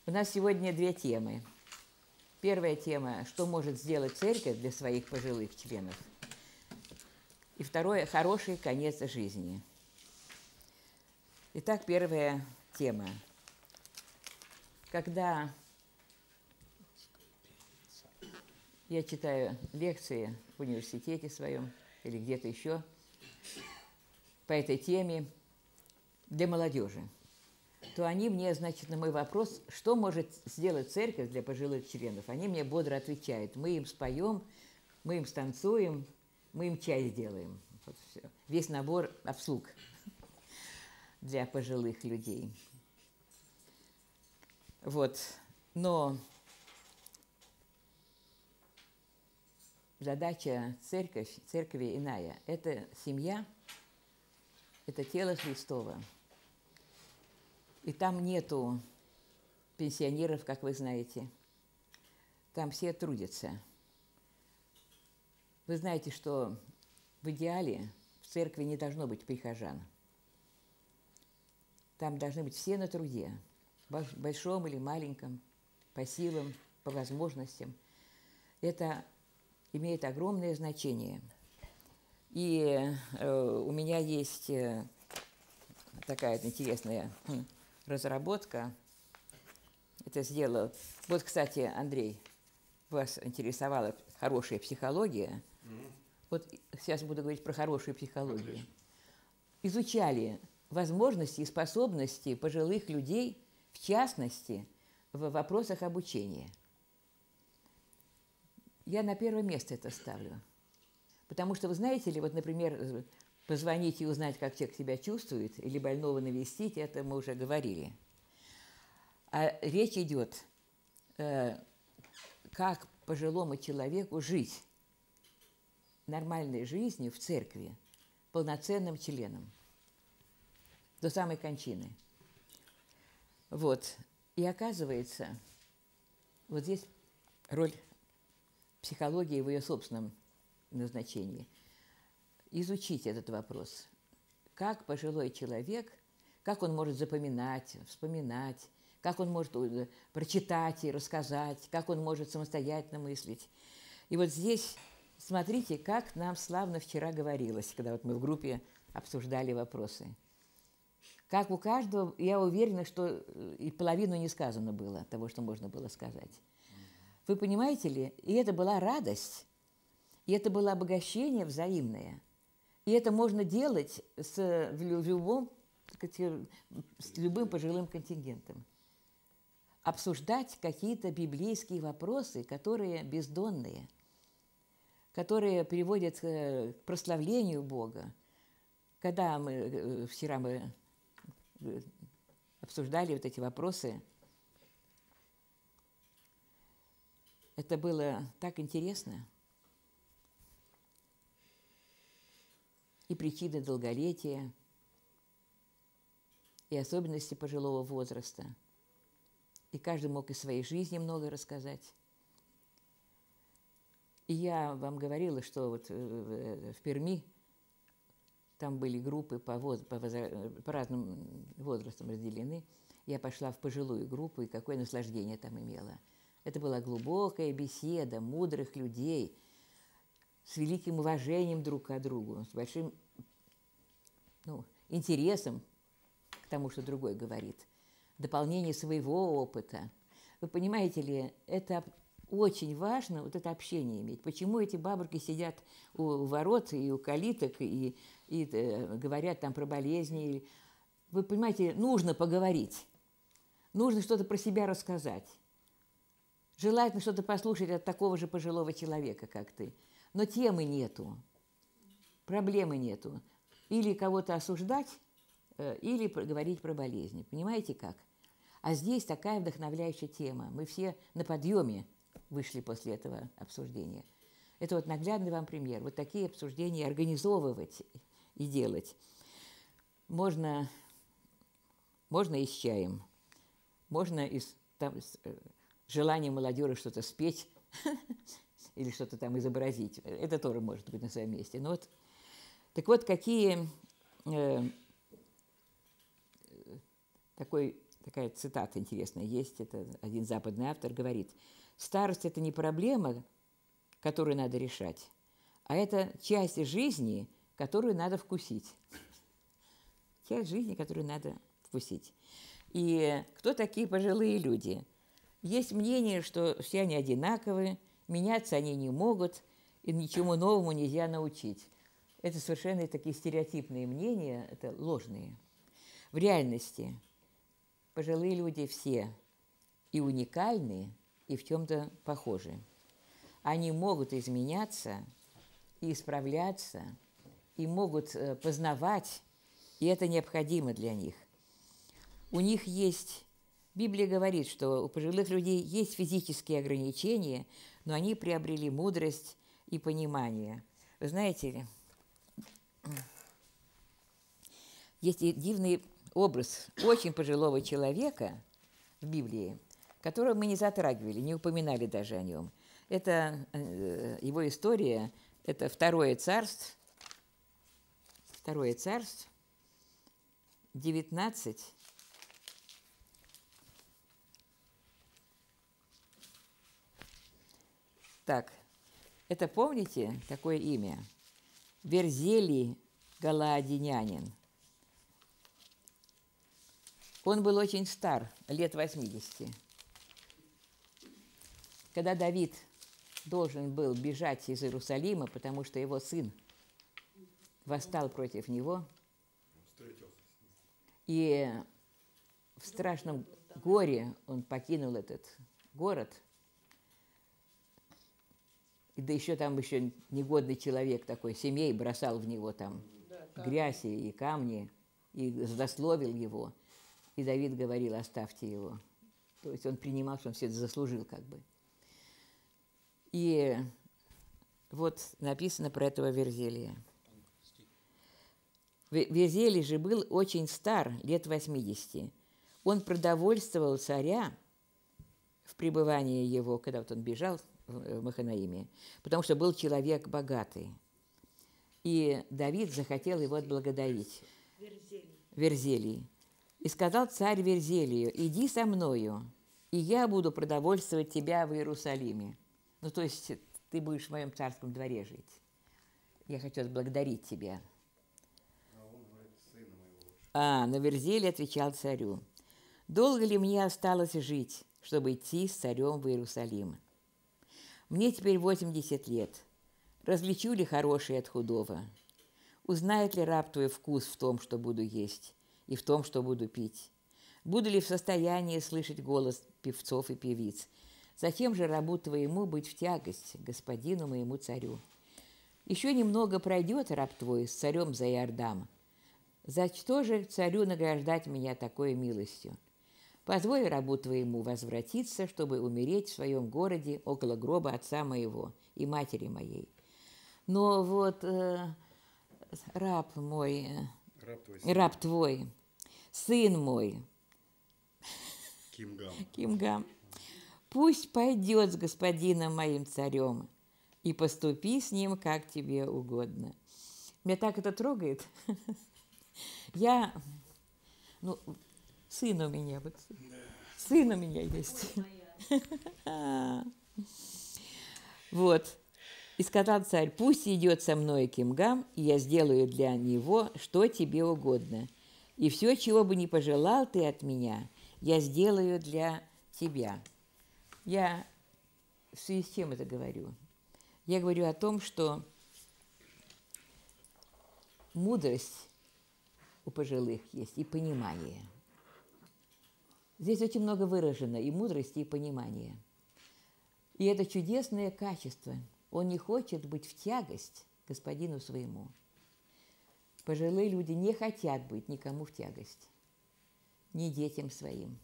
У нас сегодня две темы. Первая тема – что может сделать церковь для своих пожилых членов. И второе – хороший конец жизни. Итак, первая тема. Когда я читаю лекции в университете своем или где-то еще по этой теме для молодежи, то они мне, значит, на мой вопрос, что может сделать церковь для пожилых членов, они мне бодро отвечают: мы им споем, мы им станцуем, мы им чай сделаем. Вот все. Весь набор обслуг для пожилых людей. Вот. Но задача церкви иная. Это семья, это тело Христово. И там нету пенсионеров, как вы знаете. Там все трудятся. Вы знаете, что в идеале в церкви не должно быть прихожан. Там должны быть все на труде, большом или маленьком, по силам, по возможностям. Это имеет огромное значение. И у меня есть такая интересная разработка. Это сделал. Вот, кстати, Андрей, вас интересовала хорошая психология. Вот сейчас буду говорить про хорошую психологию. Изучали возможности и способности пожилых людей, в частности, в вопросах обучения. Я на первое место это ставлю. Потому что, вы знаете ли, вот, например, позвонить и узнать, как человек себя чувствует, или больного навестить, это мы уже говорили. А речь идет, как пожилому человеку жить нормальной жизнью в церкви, полноценным членом, до самой кончины. Вот. И оказывается, вот здесь роль психологии в ее собственном назначении. Изучить этот вопрос. Как пожилой человек, как он может запоминать, вспоминать, как он может прочитать и рассказать, как он может самостоятельно мыслить. И вот здесь смотрите, как нам славно вчера говорилось, когда вот мы в группе обсуждали вопросы. Как у каждого, я уверена, что и половину не сказано было того, что можно было сказать. Вы понимаете ли? И это была радость, и это было обогащение взаимное. И это можно делать с любым пожилым контингентом. Обсуждать какие-то библейские вопросы, которые бездонные, которые приводят к прославлению Бога. Когда вчера мы обсуждали вот эти вопросы, это было так интересно. И причины долголетия, и особенности пожилого возраста. И каждый мог из своей жизни много рассказать. И я вам говорила, что вот в Перми там были группы по разным возрастам разделены. Я пошла в пожилую группу, и какое наслаждение там имела. Это была глубокая беседа мудрых людей, с великим уважением друг к другу, с большим интересом к тому, что другой говорит, дополнение своего опыта. Вы понимаете ли, это очень важно, вот это общение иметь. Почему эти бабушки сидят у ворот и у калиток и говорят там про болезни? Вы понимаете, нужно поговорить, нужно что-то про себя рассказать. Желательно что-то послушать от такого же пожилого человека, как ты. Но темы нету, проблемы нету. Или кого-то осуждать, или говорить про болезни. Понимаете как? А здесь такая вдохновляющая тема. Мы все на подъеме вышли после этого обсуждения. Это вот наглядный вам пример. Вот такие обсуждения организовывать и делать. Можно и с чаем, можно и с желанием молодежи что-то спеть, или что-то там изобразить. Это тоже может быть на своем месте. Но вот, так вот, какие такой такая цитата интересная есть, это один западный автор говорит: «Старость – это не проблема, которую надо решать, а это часть жизни, которую надо вкусить». Часть жизни, которую надо вкусить. И кто такие пожилые люди? Есть мнение, что все они одинаковые, меняться они не могут, и ничему новому нельзя научить. Это совершенно такие стереотипные мнения, это ложные. В реальности пожилые люди все и уникальны, и в чем-то похожи. Они могут изменяться и исправляться, и могут познавать, и это необходимо для них. У них есть, Библия говорит, что у пожилых людей есть физические ограничения, но они приобрели мудрость и понимание. Вы знаете, есть дивный образ очень пожилого человека в Библии, которого мы не затрагивали, не упоминали даже о нем. Это его история, это Второе царство, 19. Так, это помните такое имя? Верзелий Галаадинянин. Он был очень стар, лет 80. Когда Давид должен был бежать из Иерусалима, потому что его сын восстал против него, и в страшном горе он покинул этот город, и да еще там еще негодный человек такой, семей бросал в него там грязь и камни, и злословил его. И Давид говорил: оставьте его. То есть он принимал, что он все это заслужил как бы. И вот написано про этого Верзелия. Верзелий же был очень стар, лет 80. Он продовольствовал царя в пребывании его, когда вот он бежал в Маханаиме, потому что был человек богатый. И Давид захотел его отблагодарить. Верзелий. И сказал царь Верзелию: иди со мною, и я буду продовольствовать тебя в Иерусалиме. Ну, то есть ты будешь в моем царском дворе жить. Я хочу отблагодарить тебя. Но Верзелий отвечал царю: долго ли мне осталось жить, чтобы идти с царем в Иерусалим? Мне теперь 80 лет. Различу ли хорошее от худого? Узнает ли раб твой вкус в том, что буду есть, и в том, что буду пить? Буду ли в состоянии слышать голос певцов и певиц? Зачем же рабу твоему быть в тягость, господину моему царю? Еще немного пройдет раб твой с царем за Иордам. За что же царю награждать меня такой милостью? Позволь рабу твоему возвратиться, чтобы умереть в своем городе около гроба отца моего и матери моей. Но вот раб мой, раб твой, сын мой, Кимгам, пусть пойдет с господином моим царем и поступи с ним, как тебе угодно. Меня так это трогает. Сын у меня, вот, сын у меня есть. Вот. И сказал царь: пусть идет со мной Кимгам, и я сделаю для него, что тебе угодно. И все, чего бы ни пожелал ты от меня, я сделаю для тебя. Я в связи с чем это говорю? Я говорю о том, что мудрость у пожилых есть и понимание. Здесь очень много выражено и мудрости, и понимания. И это чудесное качество. Он не хочет быть в тягость господину своему. Пожилые люди не хотят быть никому в тягость, ни детям своим.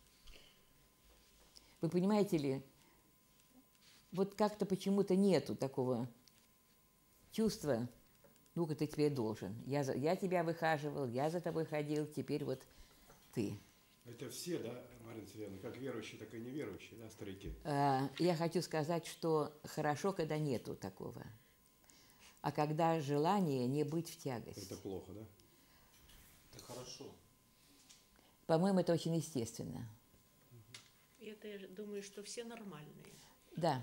Вы понимаете ли, вот как-то почему-то нету такого чувства: ну-ка, ты теперь должен. Я тебя выхаживал, я за тобой ходил, теперь вот ты. Это все, да, Марина Сергеевна, как верующие, так и неверующие, да, старики? Я хочу сказать, что хорошо, когда нету такого. А когда желание не быть в тягость. Это плохо, да? Это хорошо. По-моему, это очень естественно. Это, я думаю, что все нормальные. Да.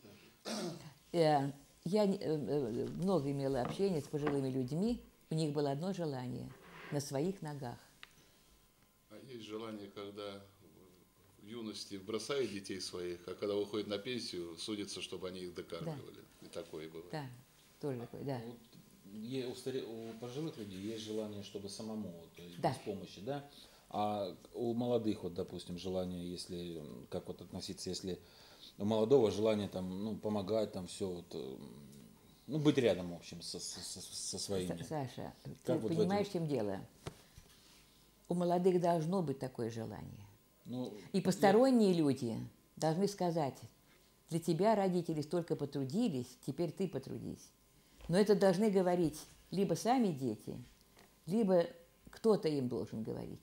Я много имела общения с пожилыми людьми. У них было одно желание – на своих ногах. А есть желание, когда в юности бросают детей своих, а когда уходят на пенсию, судятся, чтобы они их докармливали. Да. И такое было. Да, тоже такое, да. Вот у пожилых людей есть желание, чтобы самому, то есть да. без помощи, да? А у молодых, вот, допустим, желание, если, как вот относиться, если у молодого желание там, ну, помогать, там, все, вот, ну, быть рядом, в общем, со своими. Саша, как ты вот понимаешь, в чем дело? У молодых должно быть такое желание. Ну, и посторонние люди должны сказать, для тебя родители столько потрудились, теперь ты потрудись. Но это должны говорить либо сами дети, либо кто-то им должен говорить.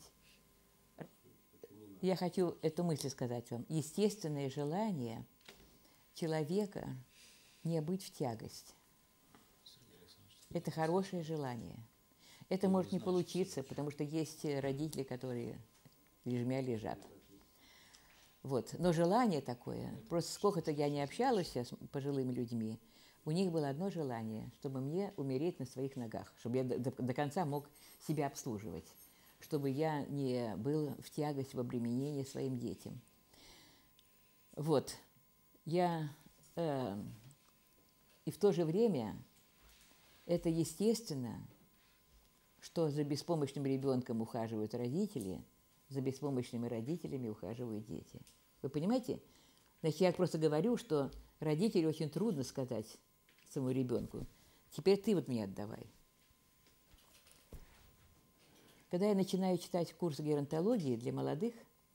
Я хочу эту мысль сказать вам. Естественное желание человека не быть в тягость. Это хорошее желание. Это может не получиться, потому что есть родители, которые лежмя лежат. Вот. Но желание такое, просто сколько-то я не общалась с пожилыми людьми, у них было одно желание, чтобы мне умереть на своих ногах, чтобы я до конца мог себя обслуживать, чтобы я не был в тягость, в обременение своим детям. Вот. И в то же время это естественно, что за беспомощным ребенком ухаживают родители, за беспомощными родителями ухаживают дети. Вы понимаете? Значит, я просто говорю, что родителю очень трудно сказать своему ребенку, теперь ты вот мне отдавай. Когда я начинаю читать курс геронтологии для молодых,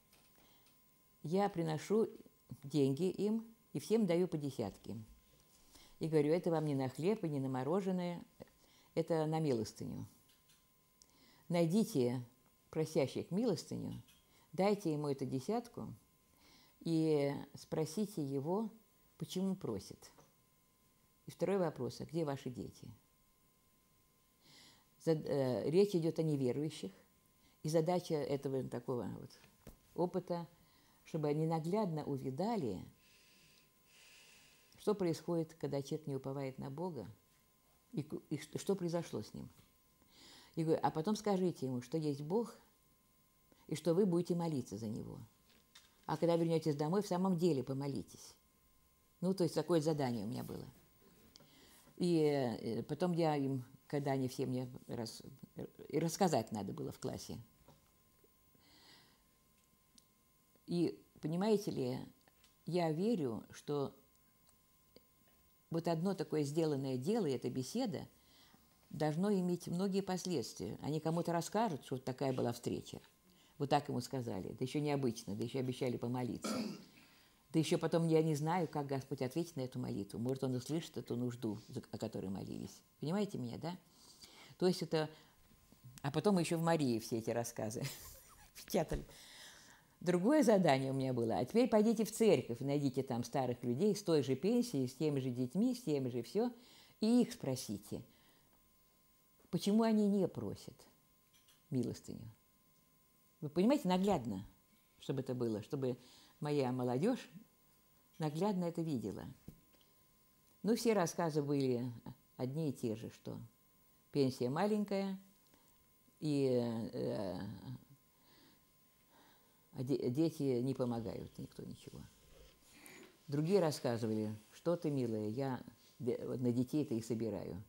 я приношу деньги им и всем даю по десятке. И говорю, это вам не на хлеб и не на мороженое, это на милостыню. Найдите просящих милостыню, дайте ему эту десятку и спросите его, почему просит. И второй вопрос, а где ваши дети? Речь идет о неверующих, и задача этого такого вот опыта, чтобы они наглядно увидали, что происходит, когда человек не уповает на Бога, и что произошло с ним. И говорю, а потом скажите ему, что есть Бог, и что вы будете молиться за Него. А когда вернетесь домой, в самом деле помолитесь. Ну, то есть такое задание у меня было. И потом я им, когда они все мне рассказать надо было в классе. И понимаете ли, я верю, что вот одно такое сделанное дело, и эта беседа, должно иметь многие последствия. Они кому-то расскажут, что вот такая была встреча. Вот так ему сказали. Да еще необычно, да еще обещали помолиться. Да еще потом я не знаю, как Господь ответит на эту молитву. Может, Он услышит эту нужду, о которой молились. Понимаете меня, да? То есть это... А потом еще в Марии все эти рассказы печатали. Другое задание у меня было. А теперь пойдите в церковь, найдите там старых людей с той же пенсией, с теми же детьми, с теми же все, и их спросите, почему они не просят милостыню. Вы понимаете, наглядно, чтобы это было, чтобы моя молодежь наглядно это видела. Ну, все рассказы были одни и те же, что пенсия маленькая, и дети не помогают, никто ничего. Другие рассказывали, что ты, милая, я на детей-то и собираю.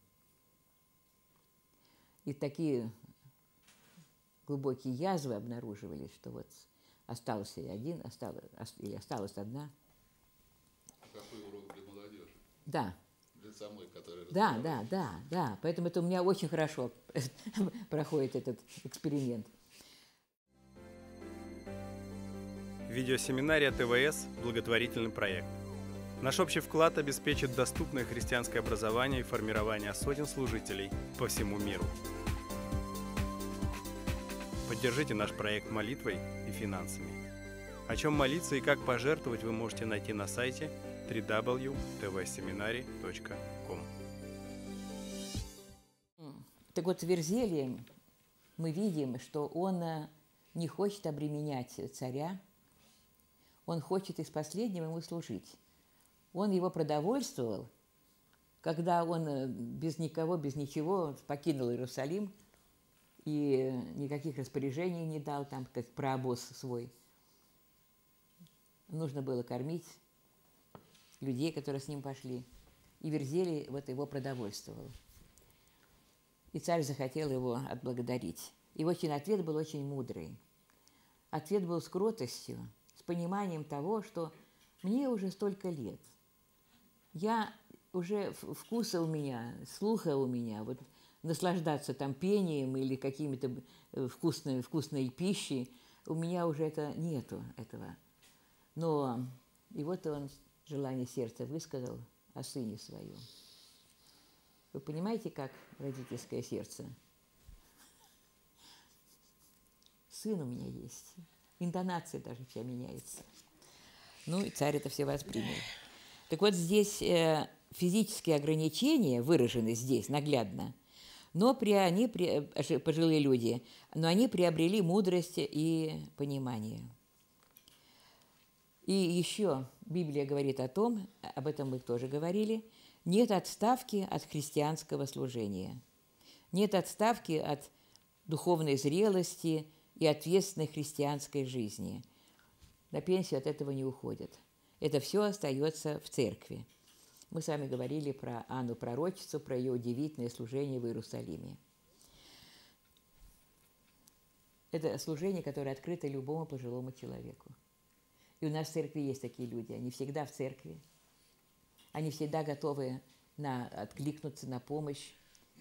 И такие глубокие язвы обнаруживались, что вот остался один, осталась одна. Какой урок для молодежи? Да. Для самой, которая... Да. Поэтому это у меня очень хорошо проходит этот эксперимент. Видеосеминария ТВС – благотворительный проект. Наш общий вклад обеспечит доступное христианское образование и формирование сотен служителей по всему миру. Поддержите наш проект молитвой и финансами. О чем молиться и как пожертвовать вы можете найти на сайте www.tvseminary.com. Так вот, в Верзеле мы видим, что он не хочет обременять царя, он хочет из последнего ему служить. Он его продовольствовал, когда он без никого, без ничего покинул Иерусалим и никаких распоряжений не дал, там, как про обоз свой. Нужно было кормить людей, которые с ним пошли. И Верзелий вот его продовольствовал. И царь захотел его отблагодарить. И очень ответ был очень мудрый. Ответ был с кротостью, с пониманием того, что мне уже столько лет. Я уже вкуса у меня, слуха у меня, вот наслаждаться там пением или какими-то вкусной пищей, у меня уже нету этого. Но и вот он желание сердца высказал о сыне своем. Вы понимаете, как родительское сердце? Сын у меня есть. Интонация даже вся меняется. Ну, и царь это все воспринял. Так вот, здесь физические ограничения выражены здесь наглядно, но пожилые люди, но они приобрели мудрость и понимание. И еще Библия говорит о том, об этом мы тоже говорили, нет отставки от христианского служения, нет отставки от духовной зрелости и ответственной христианской жизни. На пенсию от этого не уходят. Это все остается в церкви. Мы с вами говорили про Анну Пророчицу, про ее удивительное служение в Иерусалиме. Это служение, которое открыто любому пожилому человеку. И у нас в церкви есть такие люди. Они всегда в церкви. Они всегда готовы откликнуться на помощь,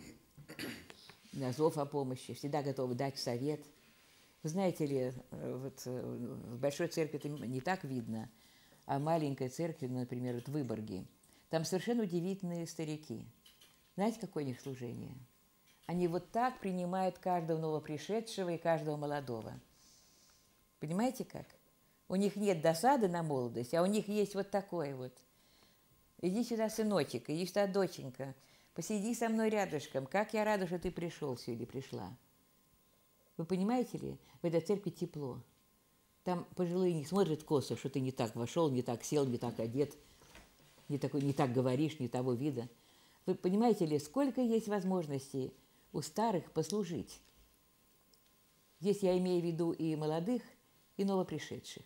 на зов о помощи, всегда готовы дать совет. Вы знаете ли, вот в большой церкви это не так видно, а в маленькой церкви, например, вот в Выборге, там совершенно удивительные старики. Знаете, какое у них служение? Они вот так принимают каждого новопришедшего и каждого молодого. Понимаете как? У них нет досады на молодость, а у них есть вот такое вот. Иди сюда, сыночек, иди сюда, доченька, посиди со мной рядышком. Как я рада, что ты пришел или пришла. Вы понимаете ли, в этой церкви тепло. Там пожилые не смотрят косо, что ты не так вошел, не так сел, не так одет, не так говоришь, не того вида. Вы понимаете ли, сколько есть возможностей у старых послужить? Здесь я имею в виду и молодых, и новопришедших.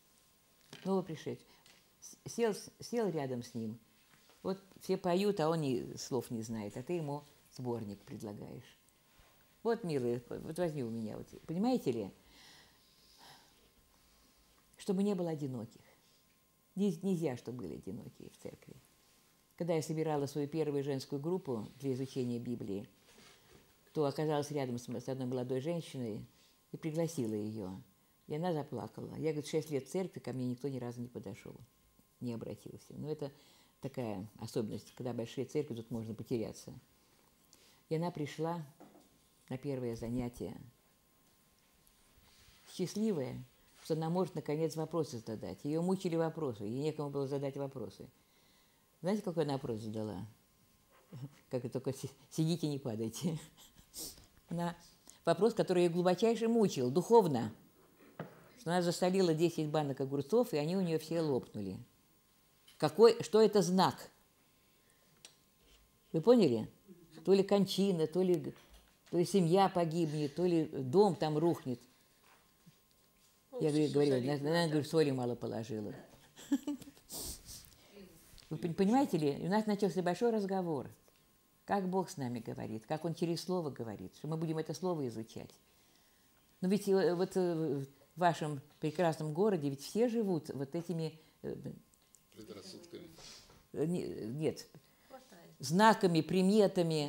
Сел рядом с ним. Вот все поют, а он слов не знает, а ты ему сборник предлагаешь. Вот, милый, вот возьми у меня. Вот. Понимаете ли? Чтобы не было одиноких. Нельзя, чтобы были одинокие в церкви. Когда я собирала свою первую женскую группу для изучения Библии, то оказалась рядом с одной молодой женщиной и пригласила ее. И она заплакала. Я, говорит, 6 лет в церкви, ко мне никто ни разу не подошел, не обратился. Но это такая особенность, когда большие церкви, тут можно потеряться. И она пришла на первое занятие, счастливая, что она может, наконец, вопросы задать. Ее мучили вопросы, ей некому было задать вопросы. Знаете, какой она вопрос задала? Как это только сидите, не падайте. Вопрос, который ее глубочайше мучил, духовно. Что она засолила 10 банок огурцов, и они у нее все лопнули. Что это знак? Вы поняли? То ли кончина, то ли семья погибнет, то ли дом там рухнет. Я говорила, она, говорит, соли мало положила. Вы понимаете ли, у нас начался большой разговор. Как Бог с нами говорит, как Он через Слово говорит, что мы будем это Слово изучать. Но ведь вот в вашем прекрасном городе ведь все живут вот этими... Предрассудками. Нет, знаками, приметами.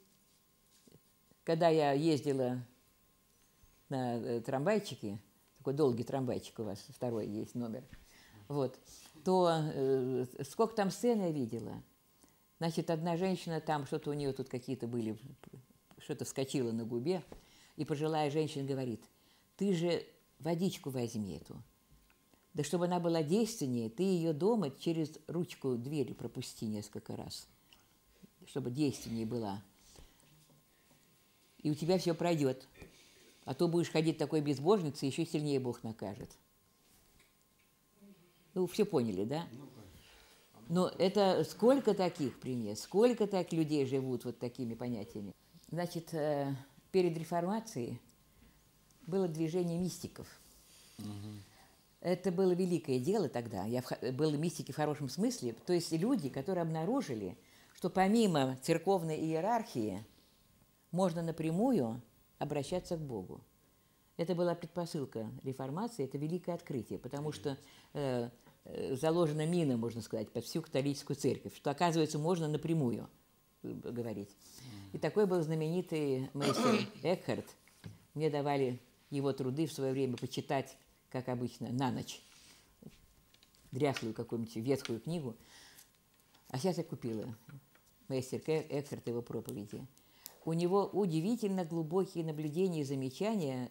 Когда я ездила на трамвайчике, такой долгий трамвайчик у вас, второй есть номер, вот, то сколько там сцен я видела. Значит, одна женщина, там что-то у нее тут какие-то были, что-то вскочило на губе, и пожилая женщина говорит, ты же водичку возьми эту. Да чтобы она была действеннее, ты ее дома через ручку двери пропусти несколько раз, чтобы действеннее была. И у тебя все пройдет. А то будешь ходить такой безбожницей, еще сильнее Бог накажет. Ну, все поняли, да? Но это сколько таких примеров, сколько так людей живут вот такими понятиями. Значит, перед реформацией было движение мистиков. Это было великое дело тогда. Были мистики в хорошем смысле. То есть люди, которые обнаружили, что помимо церковной иерархии можно напрямую обращаться к Богу. Это была предпосылка реформации, это великое открытие, потому что заложена мина, можно сказать, под всю католическую церковь, что, оказывается, можно напрямую говорить. И такой был знаменитый мейстер Экхарт. Мне давали его труды в свое время почитать, как обычно, на ночь. Дряхлую какую-нибудь ветхую книгу. А сейчас я купила мейстер Экхарт, его проповеди. У него удивительно глубокие наблюдения и замечания.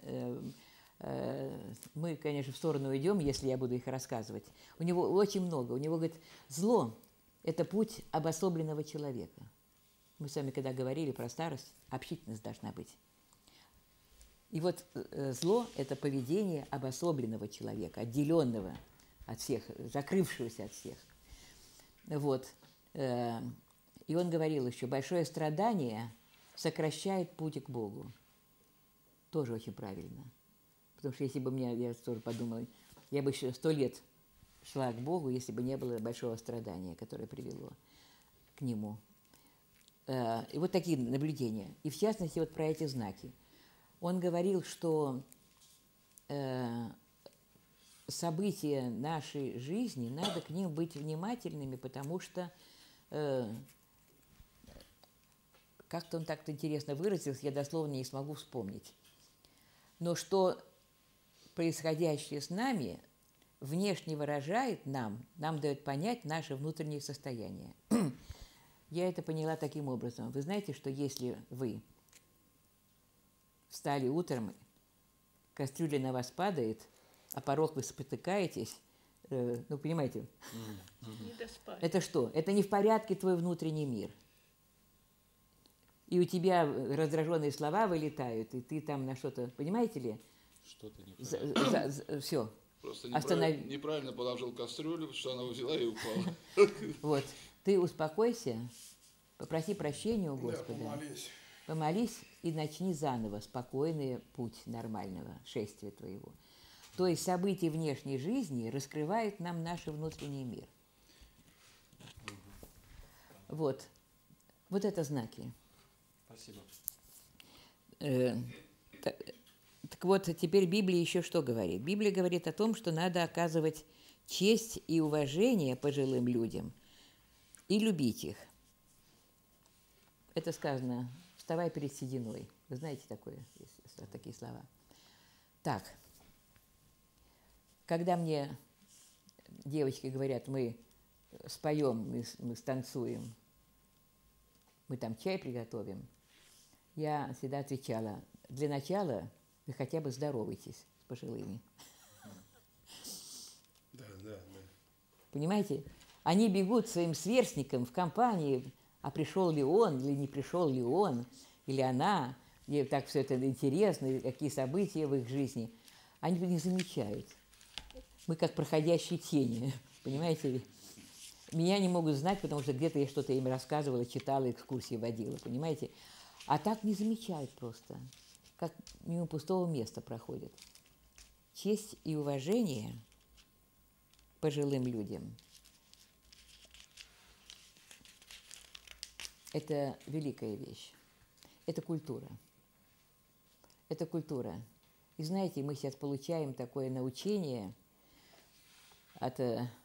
Мы, конечно, в сторону уйдем, если я буду их рассказывать. У него очень много. У него, говорит, зло – это путь обособленного человека. Мы с вами, когда говорили про старость, общительность должна быть. И вот зло – это поведение обособленного человека, отделенного от всех, закрывшегося от всех. Вот. И он говорил еще, большое страдание сокращает путь к Богу. Тоже очень правильно. Потому что если бы мне, я тоже подумала, я бы еще 100 лет шла к Богу, если бы не было большого страдания, которое привело к Нему. И вот такие наблюдения. И в частности, вот про эти знаки. Он говорил, что события нашей жизни, надо к ним быть внимательными, потому что как-то он так-то интересно выразился, я дословно не смогу вспомнить. Но что происходящее с нами внешне выражает нам дает понять наше внутреннее состояние. Я это поняла таким образом. Вы знаете, что если вы встали утром, кастрюля на вас падает, а порог вы спотыкаетесь, ну, понимаете, это что? Это не в порядке твой внутренний мир. И у тебя раздраженные слова вылетают, и ты там на что-то, понимаете ли? Что-то неправильно. Все. Просто неправильно положил кастрюлю, что она взяла и упала. Вот. Ты успокойся, попроси прощения у Господа. Да, помолись. Помолись и начни заново спокойный путь нормального шествия твоего. То есть события внешней жизни раскрывают нам наш внутренний мир. Вот. Вот это знаки. Спасибо. Так вот, теперь Библия еще что говорит? Библия говорит о том, что надо оказывать честь и уважение пожилым людям и любить их. Это сказано «вставай перед сединой». Вы знаете такие слова? Так, когда мне девочки говорят, мы споем, мы станцуем, мы там чай приготовим, я всегда отвечала, для начала вы хотя бы здоровайтесь с пожилыми. Да. Понимаете? Они бегут своим сверстникам в компании, а пришел ли он, или не пришел ли он, или она, и так все это интересно, и какие события в их жизни. Они не замечают. Мы как проходящие тени, понимаете? Меня не могут знать, потому что где-то я что-то им рассказывала, читала, экскурсии водила, понимаете? А так не замечают просто, как мимо пустого места проходят. Честь и уважение пожилым людям – это великая вещь. Это культура. Это культура. И знаете, мы сейчас получаем такое научение от,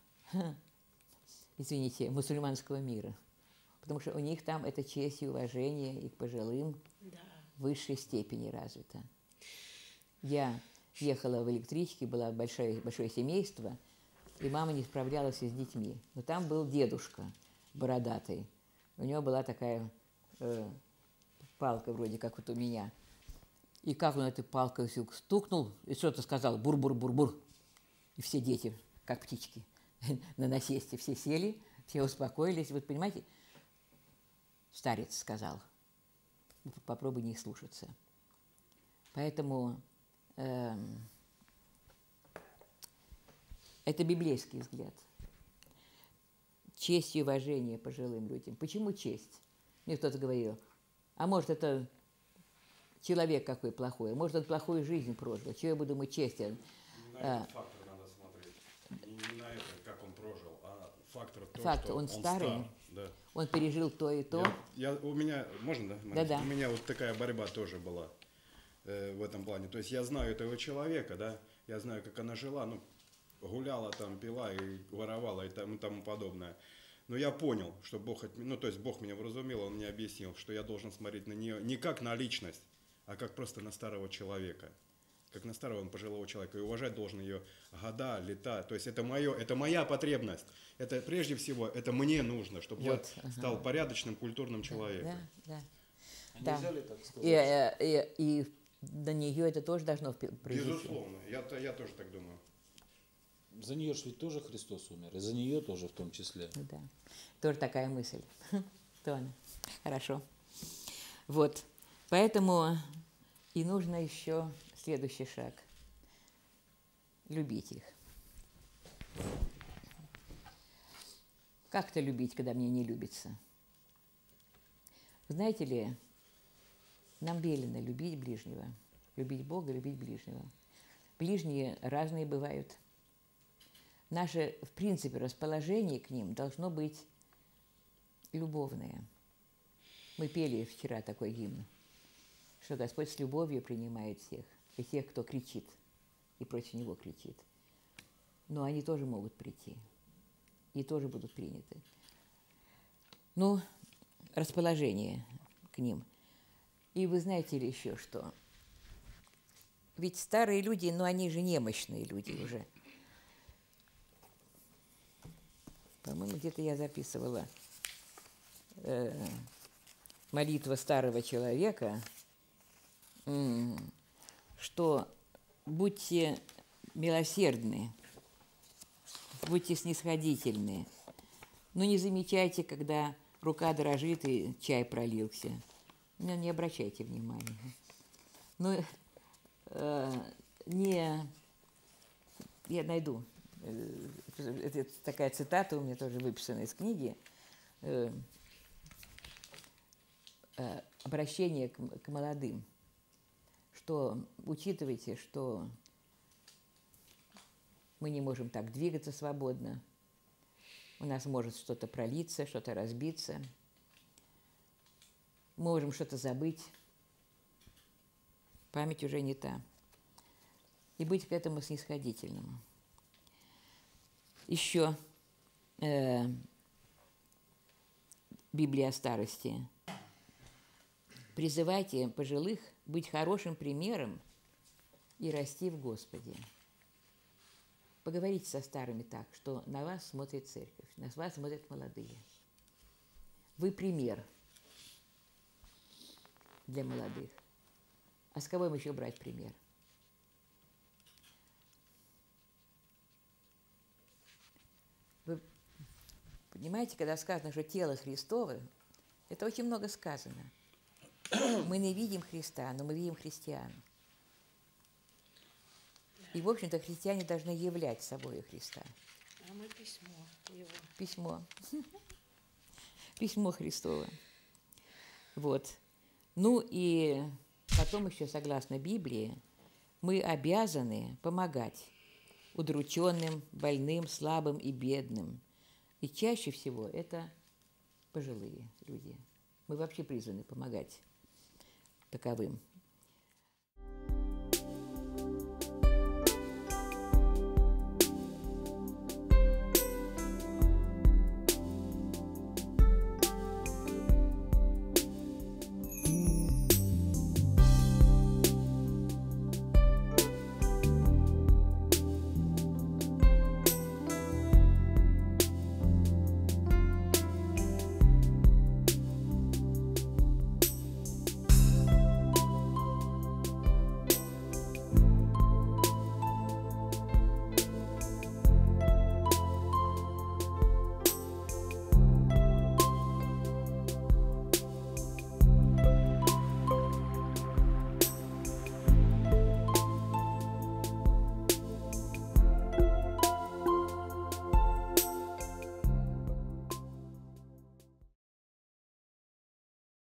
извините, мусульманского мира. Потому что у них там это честь и уважение и к пожилым в высшей степени развито. Я ехала в электричке, было большое семейство, и мама не справлялась с детьми. Но там был дедушка бородатый. У него была такая палка вроде как вот у меня. И как он этой палкой стукнул, и что-то сказал, бур-бур-бур-бур. И все дети, как птички, на насесте все сели, все успокоились. Вот понимаете, старец сказал, попробуй не слушаться. Поэтому это библейский взгляд. Честь и уважение пожилым людям. Почему честь? Мне кто-то говорил, а может, это человек какой плохой, может, он плохую жизнь прожил, чего я буду ему честен? На этот фактор надо смотреть. Не на это, как он прожил, а фактор то, Факт, что он старый, стар. Да. он пережил то и то. У меня, можно, да? Да-да. У меня вот такая борьба тоже была в этом плане. То есть я знаю этого человека, да, я знаю, как она жила, ну, гуляла там, пила и воровала и тому подобное. Но я понял, что Бог, ну, то есть Бог меня вразумил, Он мне объяснил, что я должен смотреть на нее не как на личность, а как просто на старого человека. Как на старого пожилого человека. И уважать должен ее года, лета. То есть это моя потребность. Это прежде всего, это мне нужно, чтобы Вот, я стал порядочным, культурным человеком. Да. А Да. нельзя ли так сказать? И на нее это тоже должно произойти. Безусловно. Я тоже так думаю. За нее же ведь тоже Христос умер, и за нее тоже в том числе. Да, тоже такая мысль. Тона. Хорошо. Вот. Поэтому и нужно еще следующий шаг. Любить их. Как-то любить, когда мне не любится? Знаете ли, нам велено любить ближнего. Любить Бога, любить ближнего. Ближние разные бывают. Наше, в принципе, расположение к ним должно быть любовное. Мы пели вчера такой гимн, что Господь с любовью принимает всех, и тех, кто кричит, и против Него кричит. Но они тоже могут прийти, и тоже будут приняты. Ну, расположение к ним. И вы знаете ли еще что? Ведь старые люди, но они же немощные люди уже. По-моему, где-то я записывала молитва старого человека, что будьте милосердны, будьте снисходительны, но не замечайте, когда рука дрожит и чай пролился. Не обращайте внимания. Ну, я найду. Это такая цитата у меня тоже выписана из книги. Обращение к молодым. Что учитывайте, что мы не можем так двигаться свободно. У нас может что-то пролиться, что-то разбиться. Мы можем что-то забыть. Память уже не та. И быть к этому снисходительным. Еще Библия о старости. Призывайте пожилых быть хорошим примером и расти в Господе. Поговорите со старыми так, что на вас смотрит церковь, на вас смотрят молодые. Вы пример для молодых. А с кого им еще брать пример? Вы понимаете, когда сказано, что тело Христово, это очень много сказано. Мы не видим Христа, но мы видим христиан. И, в общем-то, христиане должны являть собой Христа. А мы письмо его. Письмо. Письмо Христово. Вот. Ну и потом еще, согласно Библии, мы обязаны помогать удрученным, больным, слабым и бедным. И чаще всего это пожилые люди. Мы вообще призваны помогать таковым.